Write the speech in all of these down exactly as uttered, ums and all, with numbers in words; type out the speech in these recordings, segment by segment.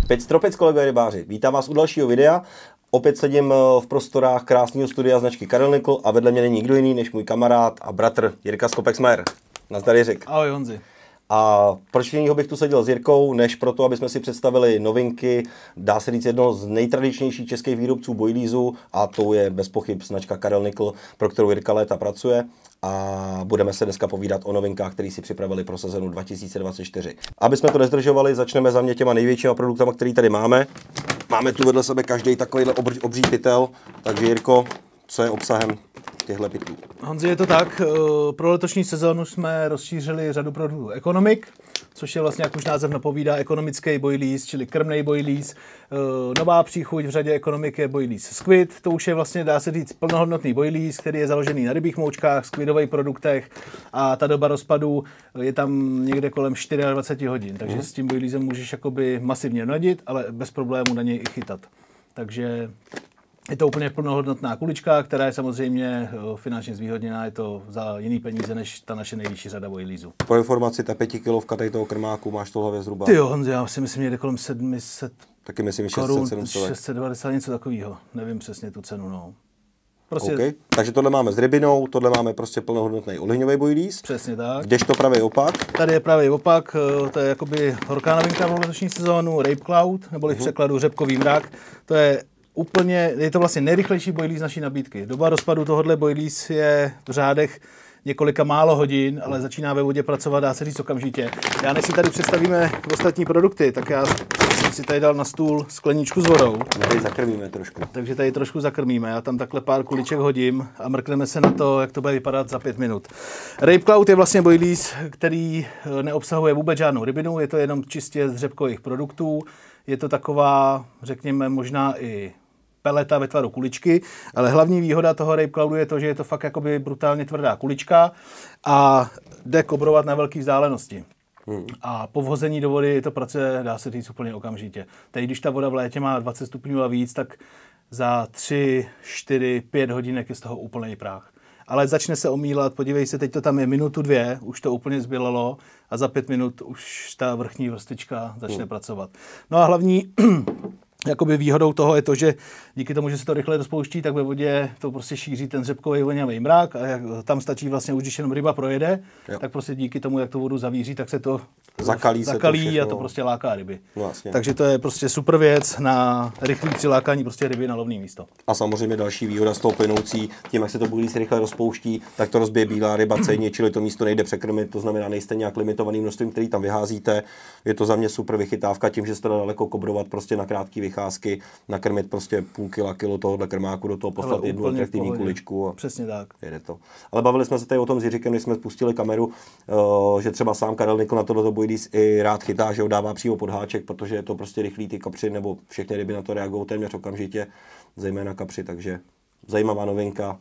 Pět stropic, kolegové rybáři. Vítám vás u dalšího videa. Opět sedím v prostorách krásného studia značky Karel Nikl a vedle mě není nikdo jiný než můj kamarád a bratr Jirka Skopexmajer. Nazdar, Jiřik. Ahoj, Honzi. A proč jiného bych tu seděl s Jirkou, než proto, aby jsme si představili novinky, dá se říct jednoho z nejtradičnějších českých výrobců boilízu, a to je bez pochyb značka Karel Nikl, pro kterou Jirka léta pracuje. A budeme se dneska povídat o novinkách, které si připravili pro sezonu dva tisíce dvacet čtyři. Aby jsme to nezdržovali, začneme za mě těma největšíma produktama, které tady máme. Máme tu vedle sebe každý takovýhle obří, obří pytel, takže Jirko, co je obsahem těchto pytlů? Honzi, je to tak, pro letošní sezónu jsme rozšířili řadu produktů Economic, což je vlastně, jak už název napovídá, ekonomický boilies, čili krmnej boilies. Nová příchuť v řadě Economic je boilies squid, to už je vlastně, dá se říct, plnohodnotný boilies, který je založený na rybích moučkách, squidových produktech a ta doba rozpadu je tam někde kolem dvacet čtyři hodin, takže mm. s tím boiliesem můžeš jakoby masivně nadit, ale bez problému na něj i chytat. Takže je to úplně plnohodnotná kulička, která je samozřejmě finančně zvýhodněná, je to za jiný peníze než ta naše nejvyšší řada boilízů. Pro informaci, ta pětikilovka tady toho krmáku máš to hlavě zhruba? Ty jo, Honzi, já si myslím, že jde kolem sedm set Taky myslím, korun, šest set sedm set. šest set devadesát, něco takového. Nevím přesně tu cenu, no. Prostě... Okay. Takže tohle máme s rybinou, tohle máme prostě plnohodnotný olejňový boilies. Přesně tak. Kdežto pravý opak? Tady je pravý opak, to je jakoby horká novinka pro letošní sezónu, Rape Cloud, neboli v překladu řepkový mrak. To je úplně, je to vlastně nejrychlejší boilies naší nabídky. Doba rozpadu tohohle boilies je v řádech několika málo hodin, ale začíná ve vodě pracovat, dá se říct okamžitě. Já než si tady představíme ostatní produkty, tak já jsem si tady dal na stůl skleničku s vodou. Tady zakrmíme trošku. Takže tady trošku zakrmíme. Já tam takhle pár kuliček hodím a mrkneme se na to, jak to bude vypadat za pět minut. Rape Cloud je vlastně boilies, který neobsahuje vůbec žádnou rybinu, je to jenom čistě z řepkových produktů. Je to taková, řekněme, možná i peleta ve tvaru kuličky, ale hlavní výhoda toho Rape Cloudu je to, že je to fakt jakoby brutálně tvrdá kulička a jde kobrovat na velké vzdálenosti. Hmm. A po vhození do vody to pracuje, dá se říct, úplně okamžitě. Teď, když ta voda v létě má dvacet stupňů a víc, tak za tři, čtyři, pět hodinek je z toho úplný prach. Ale začne se omílat, podívej se, teď to tam je minutu, dvě, už to úplně zbělalo a za pět minut už ta vrchní vrstička začne hmm. pracovat. No a hlavní jakoby výhodou toho je to, že díky tomu, že se to rychle rozpouští, tak ve vodě to prostě šíří ten řepkový voňavý mrak a jak tam stačí vlastně už, když jenom ryba projede, jo. tak prostě díky tomu, jak tu vodu zavíří, tak se to zakalí, zakalí se to a to prostě láká ryby. Vlastně. Takže to je prostě super věc na rychlé přilákání prostě ryby na lovné místo. A samozřejmě další výhoda z toho plynoucí, tím, jak se to boilies rychle rozpouští, tak to rozbije bílá ryba cejně, čili to místo nejde překrmit, to znamená, nejste nějak limitovaným množstvím, který tam vyházíte. Je to za mě super vychytávka tím, že se to dá daleko kobrovat prostě na krátký vycházky, nakrmit prostě půl kila, kilo tohohle krmáku, do toho poslat jednu atraktivní kuličku. A přesně tak. Jede to. Ale bavili jsme se tady o tom s Jiříkem, když jsme spustili kameru, uh, že třeba sám Karel Nikl na tohleto boilies i rád chytá, že ho dává přímo pod háček, protože je to prostě rychlý, ty kapři nebo všechny ryby na to reagují téměř okamžitě, zejména kapři, takže zajímavá novinka.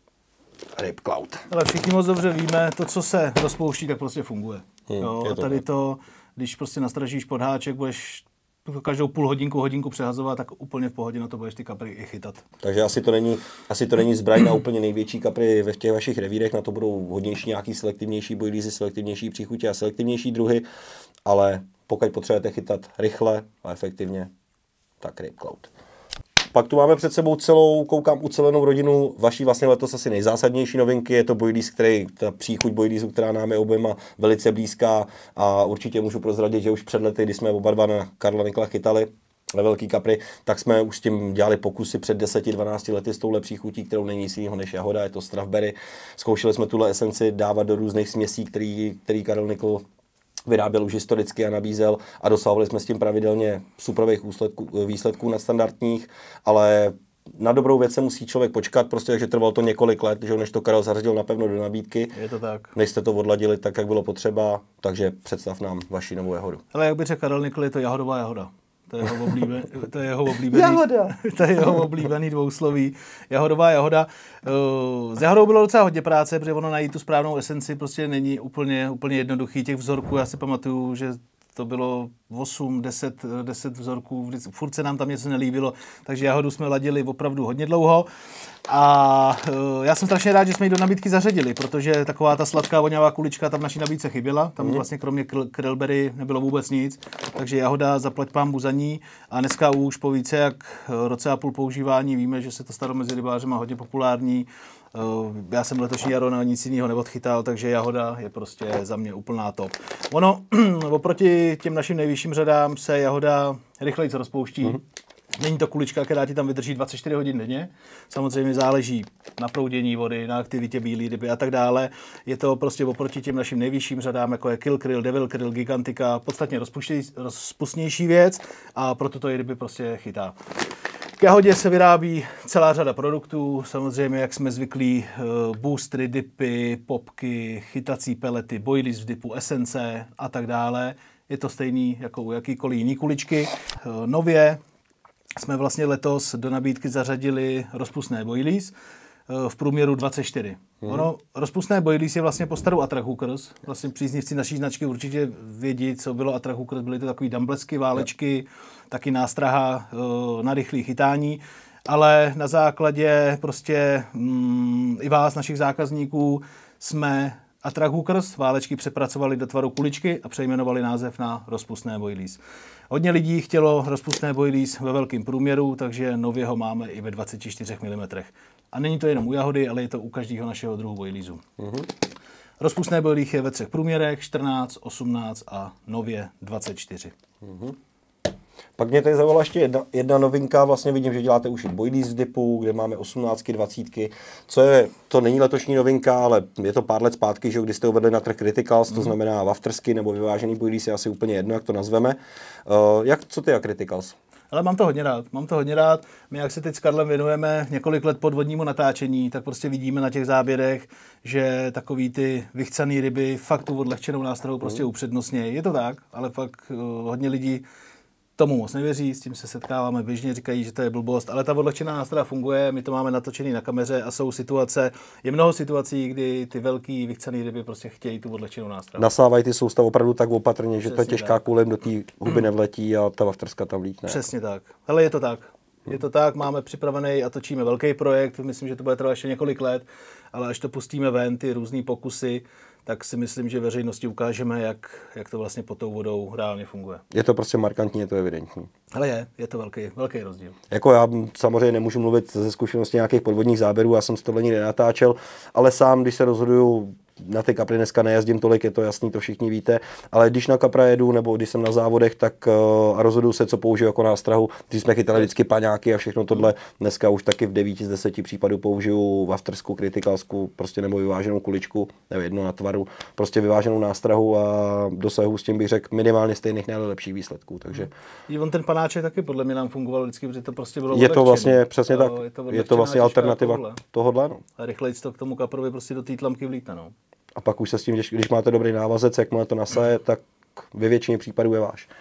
Rape Cloud. Ale všichni moc dobře víme, to, co se rozpouští, tak prostě funguje. Hmm, jo, a tady to, když prostě nastražíš pod háček, budeš každou půl hodinku, hodinku přehazovat, tak úplně v pohodě na to budeš ty kapry i chytat. Takže asi to není, asi to není zbraň na úplně největší kapry ve těch vašich revírech, na to budou hodnější nějaký selektivnější boiliesy, selektivnější příchutě a selektivnější druhy, ale pokud potřebujete chytat rychle a efektivně, tak Rape Cloud. Pak tu máme před sebou celou, koukám, ucelenou rodinu vaší vlastně letos asi nejzásadnější novinky. Je to boilies, který, ta příchuť boiliesu, která nám je oběma velice blízká a určitě můžu prozradit, že už před lety, kdy jsme oba dva na Karla Nikla chytali ve velký kapry, tak jsme už s tím dělali pokusy před deseti dvanácti lety s touhle příchutí, kterou není nic jiného než jahoda, je to strawberry. Zkoušeli jsme tuhle esenci dávat do různých směsí, který, který Karel Nikl vyráběl už historicky a nabízel a dosahovali jsme s tím pravidelně superových výsledků, výsledků nadstandardních, ale na dobrou věc se musí člověk počkat, prostě, takže trvalo to několik let, že než to Karel zařadil napevno do nabídky. Je to tak. Než jste to odladili tak, jak bylo potřeba, takže představ nám vaši novou jahodu. Ale jak by řekl Karel Nikl, je to jahodová jahoda. To je jeho oblíbený, to je jeho oblíbený, jahoda. To je jeho oblíbený dvousloví. Jahodová jahoda. S jahodou bylo docela hodně práce, protože ono najít tu správnou esenci prostě není úplně, úplně jednoduchý. Těch vzorků, já si pamatuju, že to bylo osm, deset, deset vzorků, furt se nám tam něco nelíbilo, takže jahodu jsme ladili opravdu hodně dlouho. A já jsem strašně rád, že jsme ji do nabídky zařadili, protože taková ta sladká voňavá kulička tam v naší nabídce chyběla. Tam vlastně kromě krelbery nebylo vůbec nic, takže jahoda zaplať pánbu za ní. A dneska už po více jak roce a půl používání víme, že se to stalo mezi rybářema hodně populární. Já jsem letošní jaro na nic jiného neodchytal, takže jahoda je prostě za mě úplná top. Ono, oproti těm našim nejvyšším řadám se jahoda rychleji rozpouští. Mm-hmm. Není to kulička, která ti tam vydrží dvacet čtyři hodin denně. Samozřejmě záleží na proudění vody, na aktivitě bílé ryby a tak dále. Je to prostě oproti těm našim nejvyšším řadám, jako je Kill Krill, Devil Krill, Gigantika, podstatně rozpustnější věc a proto to je ryby prostě chytá. K jahodě se vyrábí celá řada produktů, samozřejmě, jak jsme zvyklí, boostry, dipy, popky, chytací pelety, boilies v dipu, esence a tak dále. Je to stejný jako u jakýkoliv jiný kuličky. Nově jsme vlastně letos do nabídky zařadili rozpustné boilies v průměru dvacet čtyři. Hmm. Ono, rozpustné boilies je vlastně po starou Attracq Hookers. Vlastně příznivci naší značky určitě vědí, co bylo Attracq Hookers. Byly to takový dumblesky, válečky, yeah. taky nástraha uh, na rychlé chytání. Ale na základě prostě mm, i vás, našich zákazníků, jsme Attracq Hookers válečky přepracovali do tvaru kuličky a přejmenovali název na rozpustné boilies. Hodně lidí chtělo rozpustné boilies ve velkém průměru, takže nově ho máme i ve dvacet čtyři milimetrů. A není to jenom u jahody, ale je to u každého našeho druhu boiliesu. Mm-hmm. Rozpustné boilies je ve třech průměrech, čtrnáct, osmnáct a nově dvacet čtyři. Mm-hmm. Pak mě tady zavolala ještě jedna, jedna novinka, vlastně vidím, že děláte už i boilies v dipu, kde máme osmnáctky, dvacítky, co je, to není letošní novinka, ale je to pár let zpátky, že kdy jste uvedli na trh Criticals, mm. to znamená waftersky nebo vyvážený boilies, je asi úplně jedno, jak to nazveme. Uh, jak, co ty a Criticals? Ale mám to hodně rád, mám to hodně rád. My, jak se teď s Karlem věnujeme několik let podvodnímu natáčení, tak prostě vidíme na těch záběrech, že takový ty vychcaný ryby fakt tu odlehčenou nástrahou prostě mm. upřednostnějí. Je to tak, ale fakt uh, hodně lidí tomu moc nevěří, s tím se setkáváme běžně, říkají, že to je blbost, ale ta odlehčená nástraha funguje, my to máme natočený na kameře a jsou situace, je mnoho situací, kdy ty velký vychcaný ryby prostě chtějí tu odlehčenou nástrahu. Nasávají ty soustav opravdu tak opatrně, přesně že to je těžká kulem do té huby nevletí a ta wafterska tam vlítne. Přesně tak. Hele, je to tak. Je to tak, máme připravený a točíme velký projekt, myslím, že to bude trvat ještě několik let, ale až to pustíme ven, ty různý pokusy, tak si myslím, že veřejnosti ukážeme, jak, jak to vlastně pod tou vodou reálně funguje. Je to prostě markantní, je to evidentní. Ale je, je to velký, velký rozdíl. Jako já samozřejmě nemůžu mluvit ze zkušenosti nějakých podvodních záběrů, já jsem si tohle nikdy nenatáčel, ale sám, když se rozhoduju, na ty kapry dneska nejezdím tolik, je to jasný, to všichni víte, ale když na kapra jedu nebo když jsem na závodech, tak uh, a rozhoduju se, co použiju jako nástrahu. Když jsme chytali vždycky paňáky a všechno tohle, dneska už taky v devíti z deseti případů použiju waftersku, criticalsku, prostě nebo vyváženou kuličku, nebo jedno na tvaru, prostě vyváženou nástrahu a dosahu s tím bych řekl minimálně stejných nejlepších výsledků. Takže I on ten panáček taky podle mě nám fungoval vždycky, protože to prostě bylo je to vlastně přesně tak, je to, je to vlastně alternativa tohle. tohodle. No. A rychleji to k tomu kaprovi prostě do té tlamky vlítne, no. A pak už se s tím, když máte dobrý návazec, jakmile to nasaje, tak ve většině případů je váš.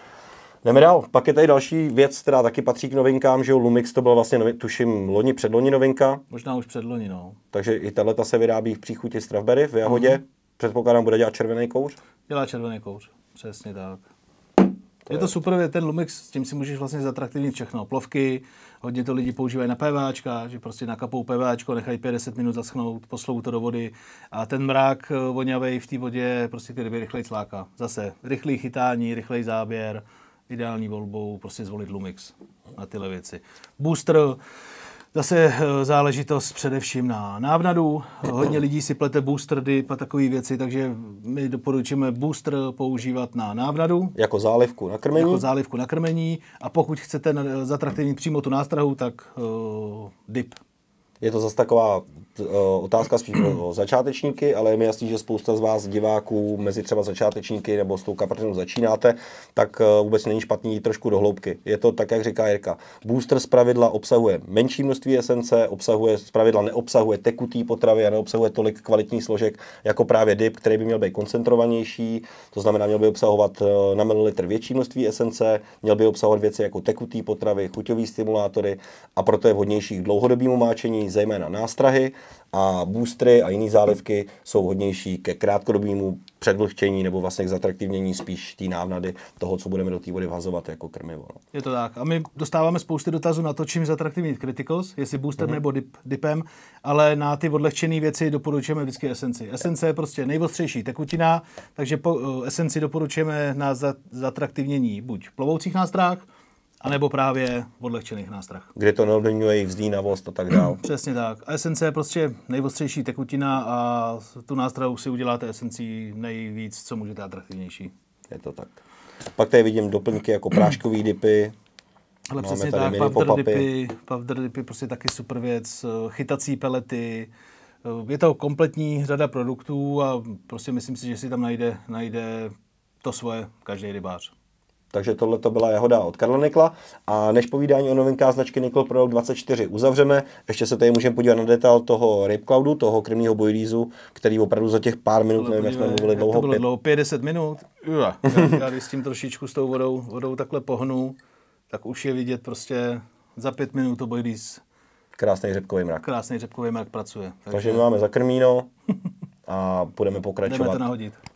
Jdeme dál. Pak je tady další věc, která taky patří k novinkám, že Lumix to byla vlastně, novi, tuším, loni, předloni novinka. Možná už předloni, no. Takže i tato se vyrábí v příchuti Strawberry v jahodě. Mm. Předpokládám, bude dělat červený kouř? Dělá červený kouř, přesně tak. To je to super, ten Lumix, s tím si můžeš vlastně zatraktivnit všechno. Plovky, hodně to lidi používají na PVAčka, že prostě nakapou PVAčko, nechají pět deset minut zaschnout, poslou to do vody a ten mrak voňavej v té vodě prostě ty ryby rychleji cláká. Zase rychlý chytání, rychlej záběr, ideální volbou prostě zvolit Lumix na tyhle věci. Booster, zase záležitost především na návnadu. Hodně lidí si plete booster dip a takové věci, takže my doporučujeme booster používat na návnadu. Jako zálivku na krmení? Jako zálivku na krmení. A pokud chcete zatraktivnit přímo tu nástrahu, tak uh, dip. Je to zase taková uh, otázka spíš pro začátečníky, ale je mi jasný, že spousta z vás diváků mezi třeba začátečníky nebo s tou kaprtinou začínáte, tak uh, vůbec není špatný jít trošku do hloubky. Je to tak, jak říká Jirka. Booster zpravidla obsahuje menší množství esence, obsahuje zpravidla neobsahuje tekutý potravy a neobsahuje tolik kvalitních složek jako právě dip, který by měl být koncentrovanější, to znamená, měl by obsahovat uh, na mililitr větší množství esence, měl by obsahovat věci jako tekutý potravy, chuťový stimulátory a proto je vhodnější k dlouhodobému máčení, zejména nástrahy, a boostry a jiné zálivky jsou hodnější ke krátkodobému předvlhčení nebo vlastně k zatraktivnění spíš té návnady toho, co budeme do té vody vhazovat jako krmivo. No. Je to tak. A my dostáváme spousty dotazů na to, čím zatraktivnit Criticals, jestli boosterem mm-hmm. nebo dip, dipem, ale na ty odlehčené věci doporučujeme vždycky esenci. Esence je prostě nejostřejší tekutina, takže po uh, esenci doporučujeme na za, zatraktivnění buď plovoucích nástrah, anebo právě odlehčených nástrah. Kde to neovlivňuje jejich vzdínavost a tak dále. Přesně tak. A esence je prostě nejostřejší tekutina a tu nástrahu si uděláte esencí nejvíc, co můžete atraktivnější. Je to tak. Pak tady vidím doplňky jako práškový dipy. Ale přesně tak, powder dipy, powder dipy prostě taky super věc, chytací pelety. Je to kompletní řada produktů a prostě myslím si, že si tam najde, najde to svoje každý rybář. Takže tohle to byla jahoda od Karla Nikla. A než povídání o novinkách značky Nikl Pro dvacet čtyři uzavřeme, ještě se tady můžeme podívat na detail toho Rape Cloudu, toho krmního boilizu, který opravdu za těch pár minut, nevím, jak jsme mluvili dlouho. To bylo dlouho, pět deset minut. Já, já když s tím trošičku s tou vodou, vodou takhle pohnu, tak už je vidět prostě za pět minut to boiliz. Krásný řepkový mrak. Krásný řepkový mrak pracuje. Takže, Takže my máme za krmíno a budeme pokračovat. Jdeme to nahodit.